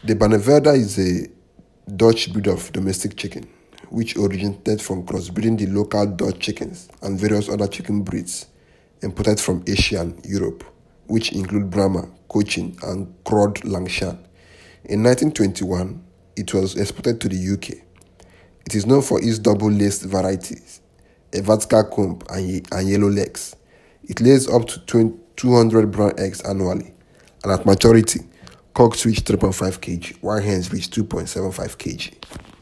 The Barnevelder is a Dutch breed of domestic chicken, which originated from crossbreeding the local Dutch chickens and various other chicken breeds imported from Asia and Europe, which include Brahma, Cochin, and Crude Langshan. In 1921, it was exported to the UK. It is known for its double-laced varieties, a vertical comb, and yellow legs. It lays up to 200 brown eggs annually, and at maturity, cocks reach 3.5 kg, while hens reach 2.75 kg.